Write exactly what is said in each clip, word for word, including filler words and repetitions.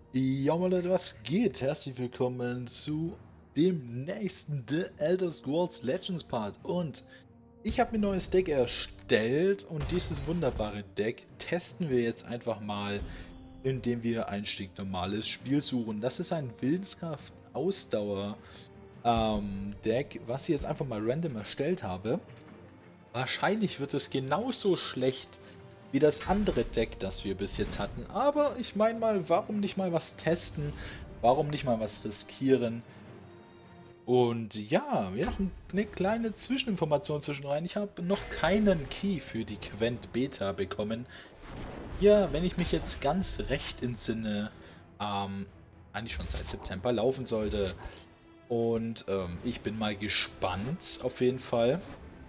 Ja, mal Leute, was geht? Herzlich willkommen zu dem nächsten The Elder Scrolls Legends Part. Und ich habe mir ein neues Deck erstellt und dieses wunderbare Deck testen wir jetzt einfach mal, indem wir ein stinknormales Spiel suchen. Das ist ein Willenskraft-Ausdauer ähm, Deck, was ich jetzt einfach mal random erstellt habe. Wahrscheinlich wird es genauso schlecht wie das andere Deck, das wir bis jetzt hatten. Aber ich meine mal, warum nicht mal was testen? Warum nicht mal was riskieren? Und ja, mir noch eine kleine Zwischeninformation zwischen rein. Ich habe noch keinen Key für die Quent Beta bekommen. Ja, wenn ich mich jetzt ganz recht entsinne, ähm, eigentlich schon seit September laufen sollte. Und ähm, ich bin mal gespannt auf jeden Fall,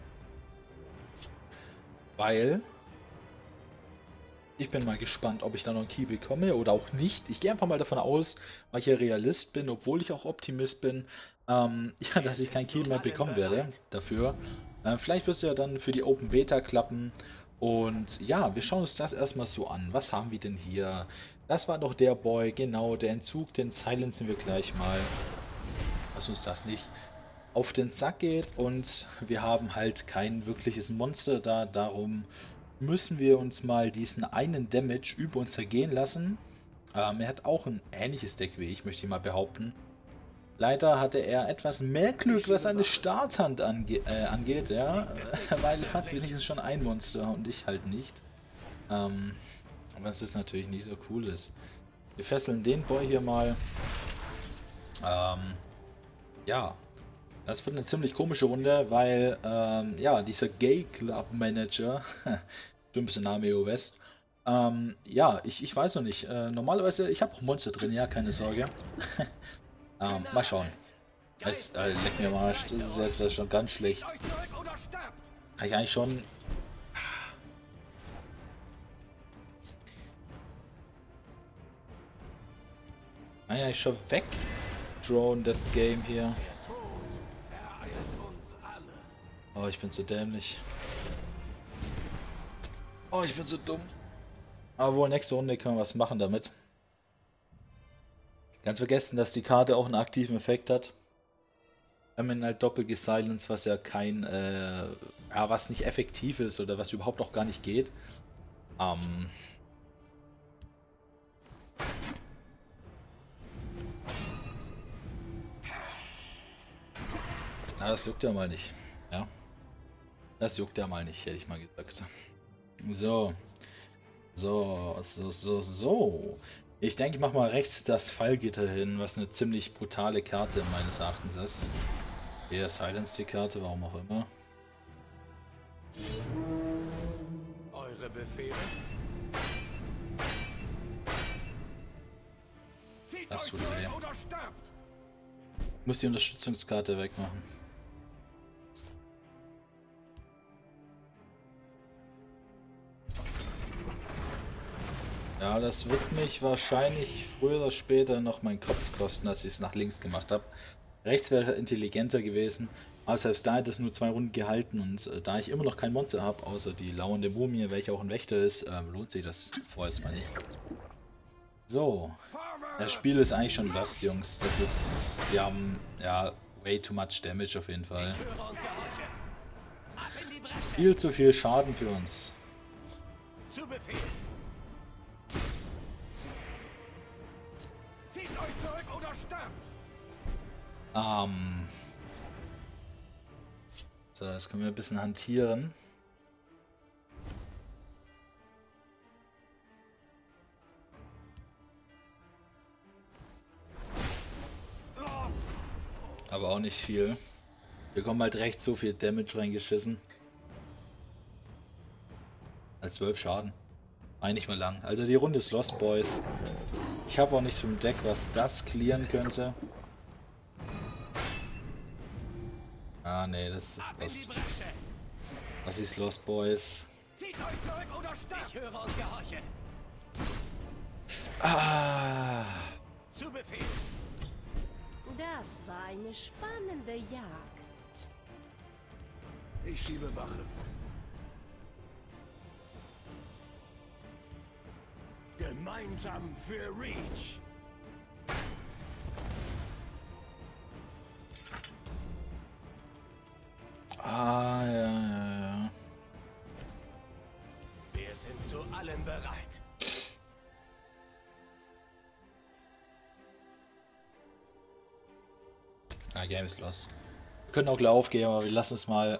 weil ich bin mal gespannt, ob ich da noch einen Key bekomme oder auch nicht. Ich gehe einfach mal davon aus, weil ich ja Realist bin, obwohl ich auch Optimist bin, ähm, ja, Wir dass ich sind keinen Key zu mehr allem bekommen werde bereit. dafür. Äh, vielleicht wird es ja dann für die Open Beta klappen. Und ja, wir schauen uns das erstmal so an. Was haben wir denn hier? Das war doch der Boy, genau, der Entzug, den silenzen wir gleich mal. Dass uns das nicht auf den Sack geht und wir haben halt kein wirkliches Monster da, darum müssen wir uns mal diesen einen Damage über uns ergehen lassen. Ähm, er hat auch ein ähnliches Deck wie ich, möchte ich mal behaupten. Leider hatte er etwas mehr Ich Glück, was schiebe seine Wache. Starthand ange äh, angeht, ja, Liegt es nicht weil uns er hat im wenigstens Licht? schon ein Monster und ich halt nicht. Ähm, was es natürlich nicht so cool ist. Wir fesseln den Boy hier mal. Ähm, ja, das wird eine ziemlich komische Runde, weil ähm, ja, dieser Gay Club Manager, dümmste Name E O West, ähm, ja, ich, ich weiß noch nicht. Äh, normalerweise, ich habe auch Monster drin, ja, keine Sorge. Ähm, mal schauen. Genagelt. Es, Geist äh, der leck mir am Himmel Arsch, das zeigte ist jetzt euch. äh, schon ganz Zieht schlecht. euch zurück oder sterbt. Kann ich eigentlich schon. Kann ich eigentlich schon weg. Drone that Game hier. Der Tod ereilt uns alle. Oh, ich bin zu dämlich. Oh, ich bin so dumm. Aber wohl nächste Runde können wir was machen damit. Ganz vergessen, dass die Karte auch einen aktiven Effekt hat. Wenn man halt doppelt gesilenced, was ja kein, äh, ja, was nicht effektiv ist oder was überhaupt auch gar nicht geht. Ähm, na, das juckt ja mal nicht. Ja, das juckt ja mal nicht, hätte ich mal gesagt. So, so, so, so, so. Ich denke, ich mache mal rechts das Fallgitter hin, was eine ziemlich brutale Karte meines Erachtens ist. Hier silence die Karte, warum auch immer. Eure Befehle? Zieht Das euch tut zurück weh. oder sterbt. Ich muss die Unterstützungskarte wegmachen. Ja, das wird mich wahrscheinlich früher oder später noch meinen Kopf kosten, als ich es nach links gemacht habe. Rechts wäre intelligenter gewesen, aber selbst da hat es nur zwei Runden gehalten und äh, da ich immer noch kein Monster habe, außer die lauernde Mumie, welche auch ein Wächter ist, ähm, lohnt sich das vorerst mal nicht. So, das Spiel ist eigentlich schon lost, Jungs. Das ist, die haben, ja, way too much Damage auf jeden Fall. Höre und gehorche. Ab in die Bresche. Viel zu viel Schaden für uns. Zu Befehl. Zieht euch zurück oder sterbt. Ähm, so, jetzt können wir ein bisschen hantieren. Aber auch nicht viel. Wir bekommen halt recht so viel Damage reingeschissen. Als zwölf Schaden. War nicht mehr lang. Also die Runde ist Lost, Boys. Ich habe auch nichts im Deck, was das clearen könnte. Ah, nee, das ist Ab in die Lost. Bresche. Was ist Lost, Boys? Zieht euch zurück oder sterbt. Ich höre und gehorche. Ah. Zu Befehl. Das war eine spannende Jagd. Ich schiebe Wache. Gemeinsam für Reach. Wir sind zu allem bereit. Ah, Game ist los. Wir können auch gleich aufgehen, aber wir lassen es mal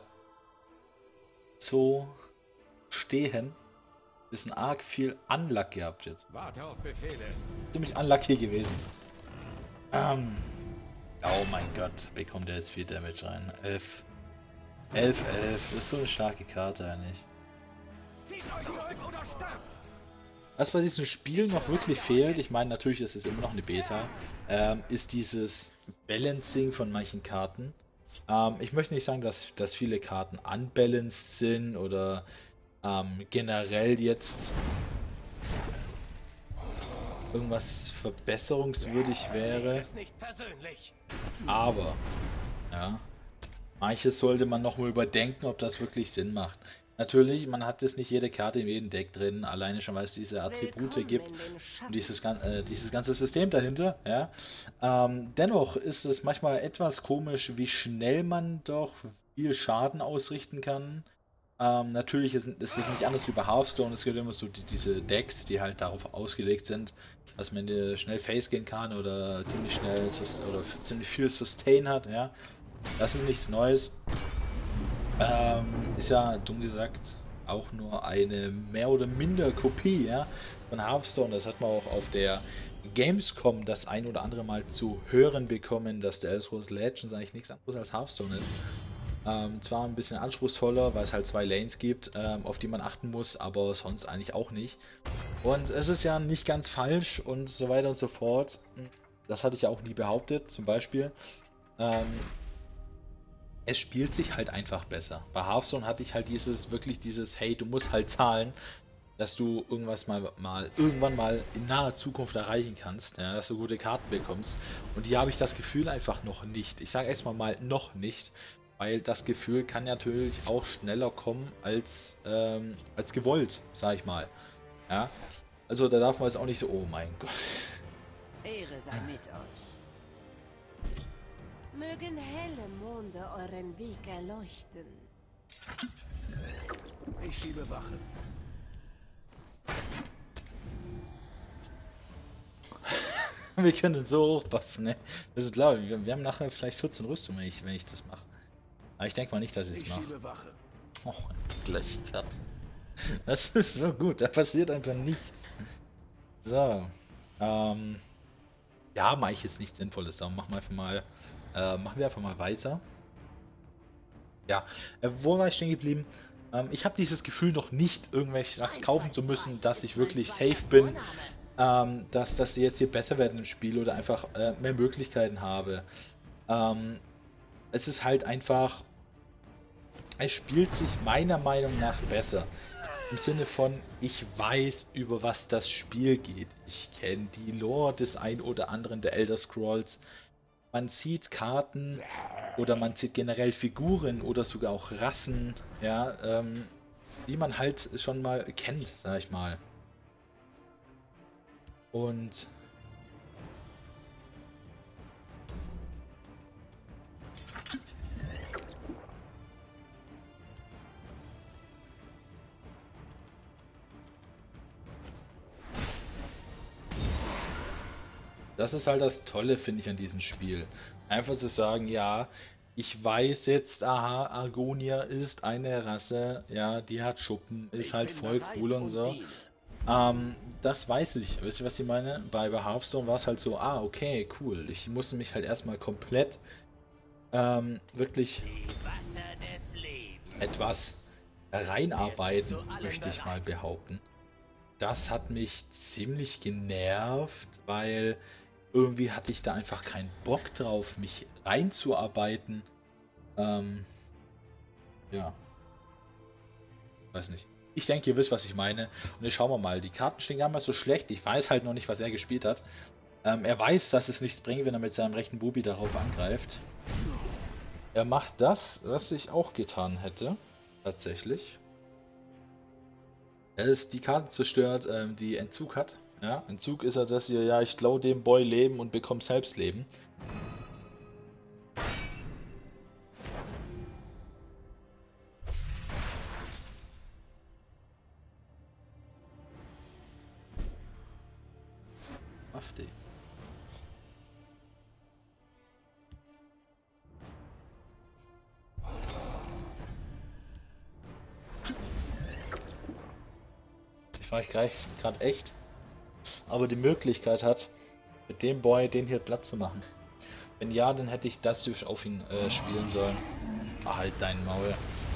so stehen. Bisschen arg viel Unluck gehabt jetzt. Warte auf Befehle. Ziemlich unlucky gewesen. Ähm. Oh mein Gott, bekommt er jetzt viel Damage rein. elf. elf, elf. Ist so eine starke Karte eigentlich. Zieht euch zurück oder sterbt! Was bei diesem Spiel noch wirklich fehlt, ich meine, natürlich ist es immer noch eine Beta, ähm, ist dieses Balancing von manchen Karten. Ähm, ich möchte nicht sagen, dass, dass viele Karten unbalanced sind oder ähm, generell jetzt irgendwas verbesserungswürdig wäre, Es nicht persönlich. aber ja, manches sollte man nochmal überdenken, ob das wirklich Sinn macht. Natürlich, man hat jetzt nicht jede Karte in jedem Deck drin, alleine schon, weil es diese Attribute Willkommen gibt in den und Schatten. dieses, gan- äh, dieses ganze System dahinter. Ja. Ähm, dennoch ist es manchmal etwas komisch, wie schnell man doch viel Schaden ausrichten kann. Ähm, natürlich ist, ist es nicht anders wie bei Hearthstone, es gibt immer so die, diese Decks, die halt darauf ausgelegt sind, dass man äh, schnell Face gehen kann oder ziemlich schnell sus- oder ziemlich viel Sustain hat. Ja. Das ist nichts Neues. Ähm, ist ja, dumm gesagt, auch nur eine mehr oder minder Kopie, ja, von Hearthstone. Das hat man auch auf der Gamescom das ein oder andere Mal zu hören bekommen, dass der Elder Scrolls Legends eigentlich nichts anderes als Hearthstone ist. Ähm, zwar ein bisschen anspruchsvoller, weil es halt zwei Lanes gibt, ähm, auf die man achten muss, aber sonst eigentlich auch nicht. Und es ist ja nicht ganz falsch und so weiter und so fort. Das hatte ich ja auch nie behauptet, zum Beispiel. Ähm, Es spielt sich halt einfach besser. Bei Hearthstone hatte ich halt dieses, wirklich dieses, hey, du musst halt zahlen, dass du irgendwas mal, mal irgendwann mal in naher Zukunft erreichen kannst, ja, dass du gute Karten bekommst. Und hier habe ich das Gefühl einfach noch nicht. Ich sage erstmal mal noch nicht, weil das Gefühl kann natürlich auch schneller kommen als, ähm, als gewollt, sage ich mal. Ja, also da darf man jetzt auch nicht so, oh mein Gott. Ehre sei mit euch. Mögen helle Monde euren Weg erleuchten. Ich schiebe Wache. Wir können den so hochbuffen, ne? Also klar, wir, wir haben nachher vielleicht vierzehn Rüstung, wenn ich, wenn ich das mache. Aber ich denke mal nicht, dass ich es Ich mache. schiebe Wache. Oh, gleich grad. Das ist so gut, da passiert einfach nichts. So. Ähm. Ja, mache ich jetzt nichts Sinnvolles, aber machen wir einfach mal. Äh, machen wir einfach mal weiter. Ja, äh, wo war ich stehen geblieben? Ähm, ich habe dieses Gefühl noch nicht, irgendwelches kaufen zu müssen, dass ich wirklich safe bin. Ähm, dass, dass sie jetzt hier besser werden im Spiel oder einfach äh, mehr Möglichkeiten habe. Ähm, es ist halt einfach, es spielt sich meiner Meinung nach besser. Im Sinne von, ich weiß, über was das Spiel geht. Ich kenne die Lore des ein oder anderen der Elder Scrolls. Man sieht Karten oder man sieht generell Figuren oder sogar auch Rassen, ja, ähm, die man halt schon mal kennt, sag ich mal. Und das ist halt das Tolle, finde ich, an diesem Spiel. Einfach zu sagen, ja, ich weiß jetzt, aha, Argonia ist eine Rasse, ja, die hat Schuppen, ist Ich halt bin voll bereit cool und und so. diene. Ähm, das weiß ich. Wisst ihr, was ich meine? Bei, bei Hearthstone war es halt so, ah, okay, cool. Ich musste mich halt erstmal komplett ähm, wirklich Die Wasser des Lebens. etwas Wir sind reinarbeiten, zu allem möchte ich mal bereit. behaupten. Das hat mich ziemlich genervt, weil irgendwie hatte ich da einfach keinen Bock drauf, mich reinzuarbeiten. Ähm, ja, weiß nicht. Ich denke, ihr wisst, was ich meine. Und jetzt schauen wir mal. Die Karten stehen gar nicht mal so schlecht. Ich weiß halt noch nicht, was er gespielt hat. Ähm, er weiß, dass es nichts bringt, wenn er mit seinem rechten Bubi darauf angreift. Er macht das, was ich auch getan hätte. Tatsächlich. Er ist die Karte zerstört, ähm, die Entzug hat. Ja, Entzug ist ja, dass ihr, ja, ich klaue dem Boy Leben und bekomme selbst Leben. Saftig. Ich frage gerade echt, aber die Möglichkeit hat, mit dem Boy den hier platt zu machen. Wenn ja, dann hätte ich das auf ihn äh, spielen sollen. Ach, halt dein Maul.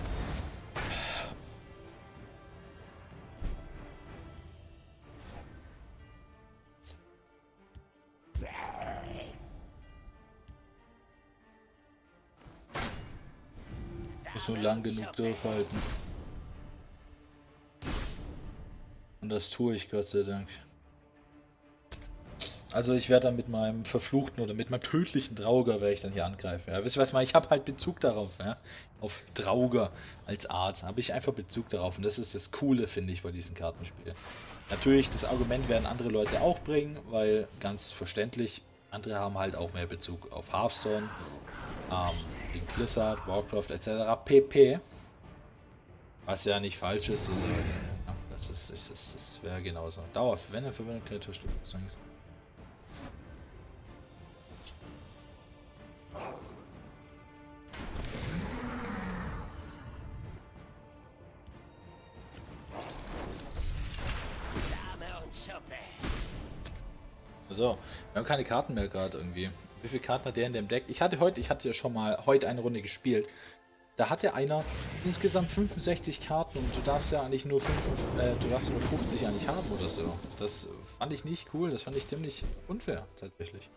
Muss nur lang genug durchhalten. Und das tue ich, Gott sei Dank. Also ich werde dann mit meinem verfluchten oder mit meinem tödlichen Drauger werde ich dann hier angreifen. Ja, wisst ihr was mal? Ich habe halt Bezug darauf, ja. Auf Drauger als Art habe ich einfach Bezug darauf. Und das ist das Coole, finde ich, bei diesem Kartenspiel. Natürlich, das Argument werden andere Leute auch bringen, weil ganz verständlich, andere haben halt auch mehr Bezug auf Hearthstone, ähm, gegen Blizzard, Warcraft et cetera pp. Was ja nicht falsch ist, also, ja, das ist, ist, ist, das wäre genauso. Dauer, wenn er verwendet, Kreaturstück Strings. So, wir haben keine Karten mehr gerade irgendwie. Wie viele Karten hat der in dem Deck? Ich hatte heute, ich hatte ja schon mal heute eine Runde gespielt. Da hatte einer insgesamt fünfundsechzig Karten und du darfst ja eigentlich nur fünf, äh, du darfst nur fünfzig eigentlich haben oder so. Das fand ich nicht cool, das fand ich ziemlich unfair tatsächlich.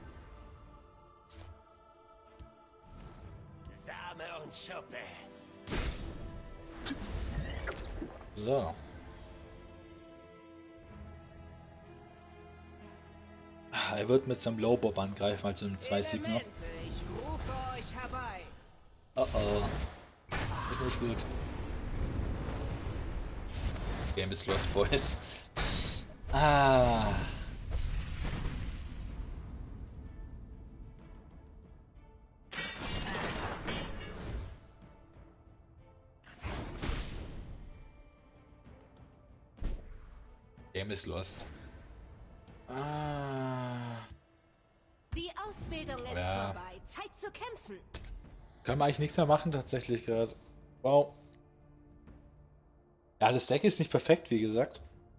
Same und Schuppe. So. Er wird mit seinem Lowbob angreifen, also im zwei Sieg noch. Ich rufe euch herbei. Oh oh. Ist nicht gut. Game is lost, boys. Ah. Game is lost. Ah. Die Ausbildung ist Ja. vorbei. Zeit zu kämpfen. Können wir eigentlich nichts mehr machen tatsächlich gerade. Wow. Ja, das Deck ist nicht perfekt, wie gesagt.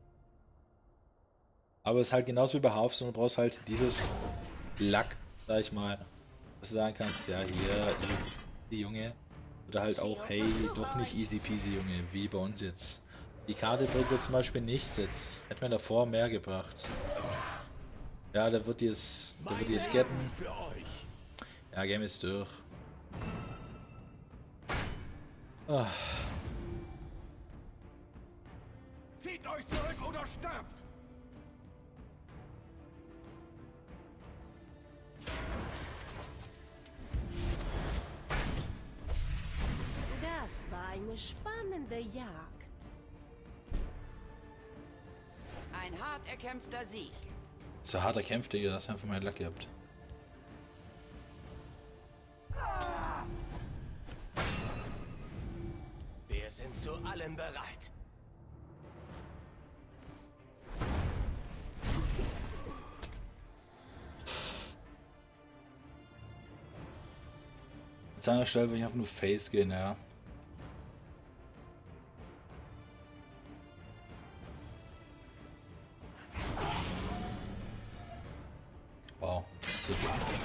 Aber es ist halt genauso wie bei Hearthstone, du brauchst halt dieses Lack, sag ich mal. Was du sagen kannst, ja, hier, easy, Junge. Oder halt auch, hey, doch nicht easy peasy, Junge, wie bei uns jetzt. Die Karte bringt mir zum Beispiel nichts jetzt. Hätte mir davor mehr gebracht. Ja, da wird die es, da wird die es getten. Ja, Game ist durch. Ah. Zieht euch zurück oder stirbt! Das war eine spannende Jagd. Ein hart erkämpfter Sieg. So hart erkämpft, Digga, das haben wir mal Lack gehabt. Wir sind zu allem bereit. An seiner Stelle will ich einfach nur Face gehen, ja. Wow. So.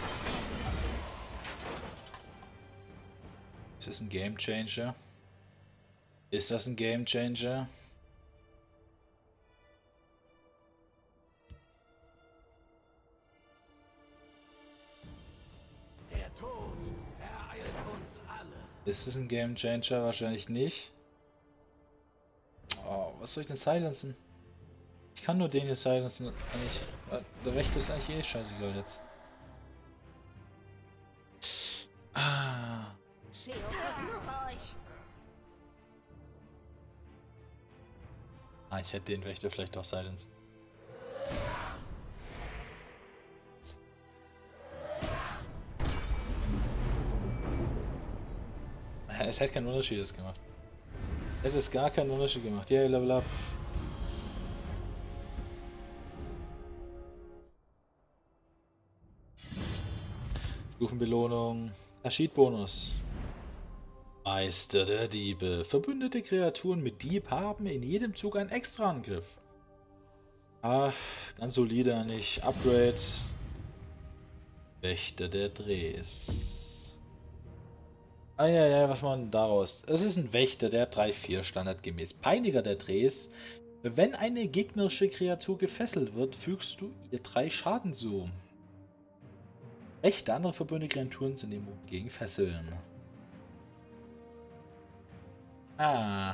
Ist das ein Game Changer? Ist das ein Game Changer? Der Tod ereilt uns alle. Ist es ein Game Changer? Wahrscheinlich nicht. Oh, was soll ich denn silenzen? Ich kann nur den hier silenzen. Eigentlich, der Wächter ist eigentlich eh scheißegal jetzt. Ah. Sheo verfluche euch. Ah, ich hätte den Wächter vielleicht auch silencen. Es hätte keinen Unterschied das gemacht. Hätte es gar keinen Unterschied gemacht. Yeah, level up. Stufenbelohnung. Aschid-Bonus. Meister der Diebe. Verbündete Kreaturen mit Dieb haben in jedem Zug einen Extra-Angriff. Ach, ganz solide nicht. Upgrades. Wächter der Drehs. Ah ja, ja, was man daraus? Es ist ein Wächter der drei vier standardgemäß. Peiniger der Drehs. Wenn eine gegnerische Kreatur gefesselt wird, fügst du ihr drei Schaden zu. Rechte andere verbündete Kreaturen sind immun gegen Fesseln. Ah.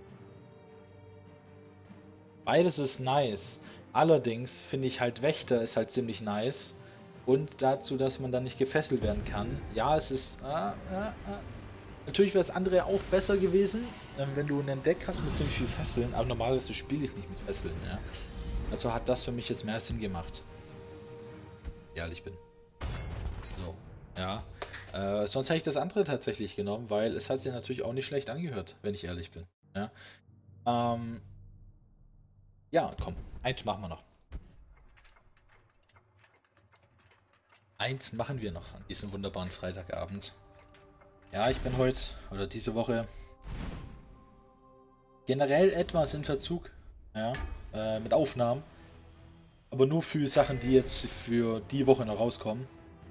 Beides ist nice. Allerdings finde ich halt Wächter ist halt ziemlich nice. Und dazu, dass man dann nicht gefesselt werden kann. Ja, es ist... Ah, ah, ah. Natürlich wäre das andere auch besser gewesen, wenn du einen Deck hast mit ziemlich viel Fesseln. Aber normalerweise spiele ich nicht mit Fesseln. Ja. Also hat das für mich jetzt mehr Sinn gemacht. Ja, ehrlich bin. So, ja. Äh, sonst hätte ich das andere tatsächlich genommen, weil es hat sich natürlich auch nicht schlecht angehört, wenn ich ehrlich bin. Ja, ähm, ja komm, eins machen wir noch. Eins machen wir noch an diesem wunderbaren Freitagabend. Ja, ich bin heute, oder diese Woche, generell etwas in Verzug, ja, äh, mit Aufnahmen. Aber nur für Sachen, die jetzt für die Woche noch rauskommen.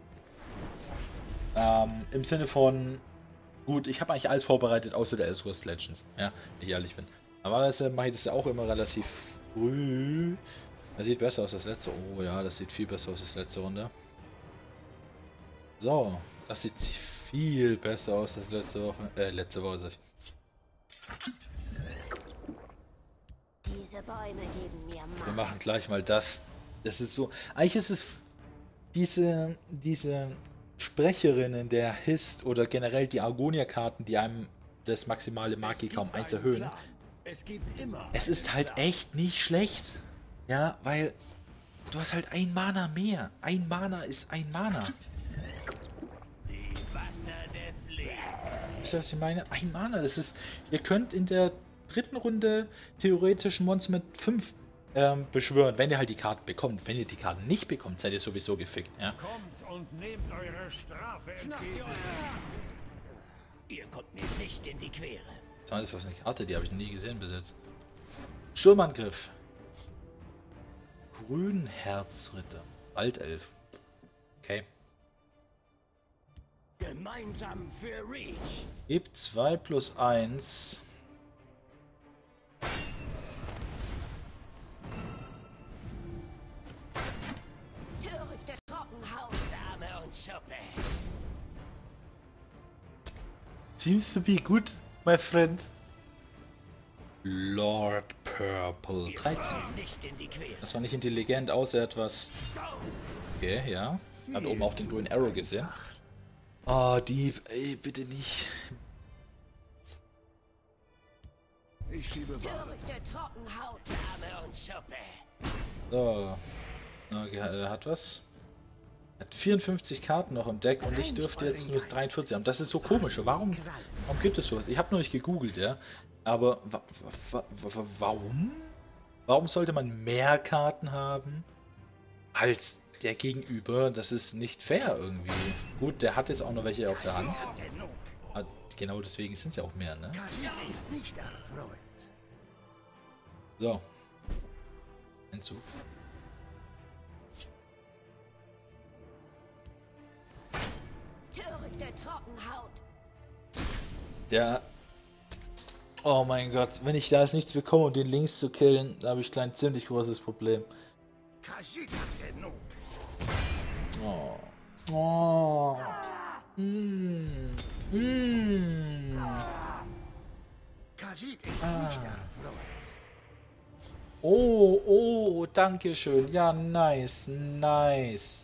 Ähm, im Sinne von, gut, ich habe eigentlich alles vorbereitet, außer der Elder Scrolls Legends, ja, wenn ich ehrlich bin. Normalerweise mache ich das ja auch immer relativ früh. Das sieht besser aus als letzte. Oh ja, das sieht viel besser aus als letzte Runde. So, das sieht viel besser aus als letzte Woche. Äh, letzte Woche, sag ich. Diese Bäume geben mir Macht. Wir machen gleich mal das. Das ist so. Eigentlich ist es diese, diese Sprecherinnen der Hist oder generell die Argonia-Karten, die einem das maximale Magika um eins erhöhen. Es gibt immer Es ist halt echt nicht schlecht. Ja, weil du hast halt ein Mana mehr. Ein Mana ist ein Mana. die Wasser des Lebens. Wisst ihr, was ich meine? Ein Mana, das ist... Ihr könnt in der dritten Runde theoretisch Monster mit fünf ähm, beschwören, wenn ihr halt die Karten bekommt. Wenn ihr die Karten nicht bekommt, seid ihr sowieso gefickt. Ja? Kommt und nehmt eure Strafe entgegen. Ihr kommt mir nicht in die Quere. Das ist was eine Karte, die habe ich noch nie gesehen bis jetzt. Sturmangriff. Grünherzritter. Waldelf. Okay. Gemeinsam für Reach. Gib zwei plus eins. Törichte Trockenhaut. Same und Schuppe. Seems to be good, my friend. Lord Purple. Ihr dreizehn. kommt nicht in die Quere. Das war nicht intelligent, außer etwas. Okay, ja. Hat oben auch den Bow and Arrow gesehen. Oh, Dieb, ey, bitte nicht. Ich schiebe Wache. Törichte Trockenhaut. Same und Schuppe. So. Okay, er hat was. Er hat vierundfünfzig Karten noch im Deck und ich dürfte jetzt nur dreiundvierzig haben. Das ist so komisch. Warum, warum gibt es sowas? Ich habe noch nicht gegoogelt, ja. Aber wa wa wa warum? Warum sollte man mehr Karten haben als der Gegenüber? Das ist nicht fair irgendwie. Gut, der hat jetzt auch noch welche auf der Hand. Ah, genau deswegen sind es ja auch mehr, ne? Ist nicht erfreut. So. Entzug. Törichte Trockenhaut. Der... Oh mein Gott, wenn ich da jetzt nichts bekomme, um den links zu killen, da habe ich ein ziemlich großes Problem. Khajiit hat genug. Oh. Oh. Mm. Mm. Khajiit ist Ah. nicht erfreut. Oh, oh, danke schön. Ja, nice, nice.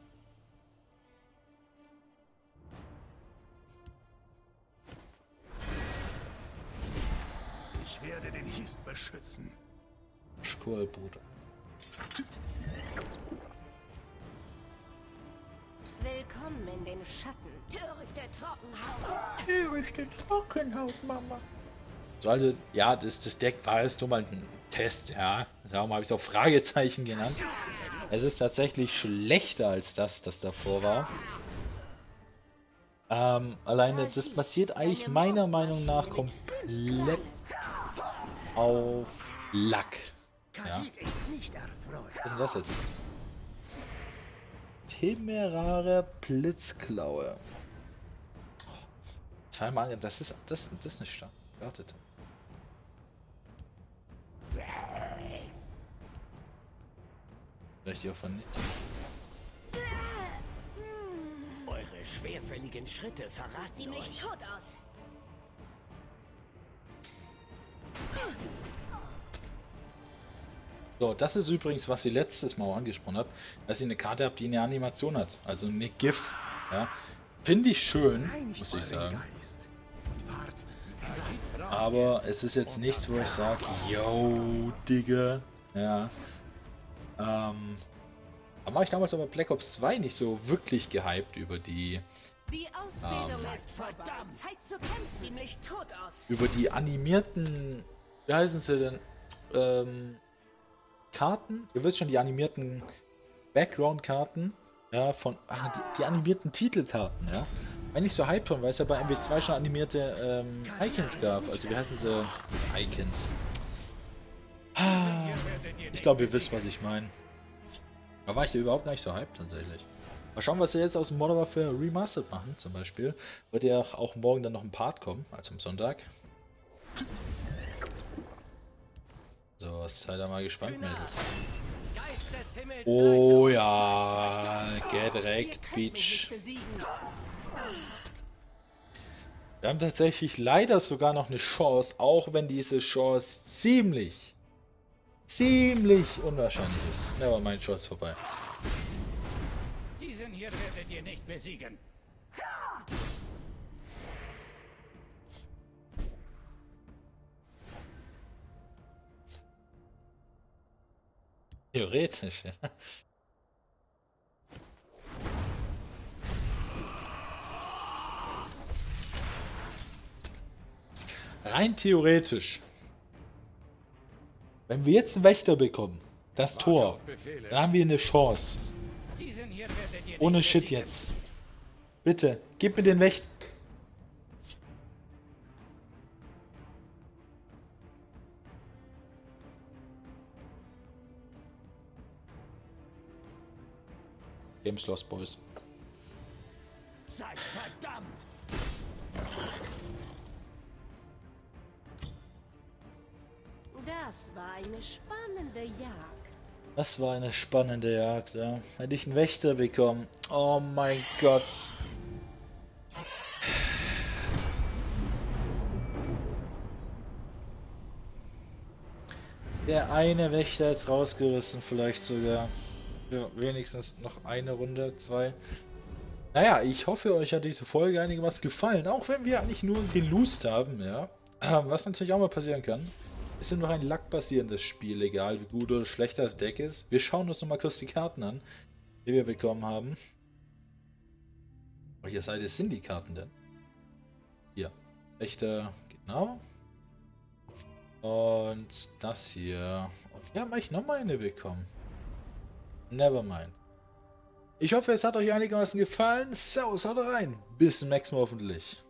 Ich werde den Hist beschützen. Cool, Bruder. Willkommen in den Schatten. Törichte Trockenhaut. Törichte Trockenhaut, Mama. So, also, ja, das, das Deck war jetzt nur mal ein Test, ja. Darum habe ich es auch Fragezeichen genannt. Es ist tatsächlich schlechter als das, das davor war. Ähm, alleine, das basiert eigentlich meiner Meinung nach komplett auf Lack. Ja? Was ist denn das jetzt? Temerare Blitzklaue. Zweimal, das ist, das, das ist nicht stark. Wartet. Vielleicht auch von nicht. Eure schwerfälligen Schritte verraten Ziemlich euch. tot aus. So, das ist übrigens, was ich letztes Mal angesprochen habe, dass ich eine Karte habe, die eine Animation hat. Also eine GIF. Ja. Finde ich schön, muss ich sagen. Aber es ist jetzt nichts, wo ich sage, yo, Digga. Ja. Ähm. Da war ich damals aber Black Ops zwei nicht so wirklich gehypt über die. Die Ausbildung Ähm, ist verdammt. Zeit zu kämpfen. Ziemlich tot aus. Über die animierten. Wie heißen sie denn? Ähm. Karten. Ihr wisst schon, die animierten Background-Karten. Ja, von. Ah, die, die animierten Titelkarten, ja. War nicht so hyped von, weil es ja bei M W zwei schon animierte ähm, Icons gab. Also wie heißen sie? Icons. Ah, ich glaube, ihr wisst, was ich meine. Da war ich da überhaupt nicht so hyped tatsächlich. Mal schauen, was sie jetzt aus dem Modern Warfare Remastered machen, zum Beispiel. Wird ja auch morgen dann noch ein Part kommen, also am Sonntag. So, seid ihr mal gespannt, Mädels. Oh ja, get wrecked, Beach. Wir haben tatsächlich leider sogar noch eine Chance, auch wenn diese Chance ziemlich, ziemlich unwahrscheinlich ist. Aber meine Chance vorbei. Diesen hier werdet ihr nicht besiegen. Theoretisch, ja. Rein theoretisch. Wenn wir jetzt einen Wächter bekommen, das Tor, dann haben wir eine Chance. Diesen hier werdet ihr Ohne nicht Shit besiegen. jetzt. Bitte, gib mir den Wächter. Game's Lost, Boys. Seid verdammt! Das war eine spannende Jagd. Das war eine spannende Jagd, ja. Hätte ich einen Wächter bekommen. Oh mein Gott. Der eine Wächter jetzt rausgerissen, vielleicht sogar. Ja, wenigstens noch eine Runde, zwei. Naja, ich hoffe, euch hat diese Folge einigermaßen gefallen. Auch wenn wir eigentlich nur geloost haben, ja. Was natürlich auch mal passieren kann. Es ist nur ein lackbasierendes Spiel, egal wie gut oder schlecht das Deck ist. Wir schauen uns nochmal kurz die Karten an, die wir bekommen haben. Welcher Seite sind die Karten denn? Hier. Wächter, genau. Und das hier. Und wir haben eigentlich nochmal eine bekommen. Nevermind. Ich hoffe, es hat euch einigermaßen gefallen. Servus, haut rein. Bis zum nächsten Mal hoffentlich.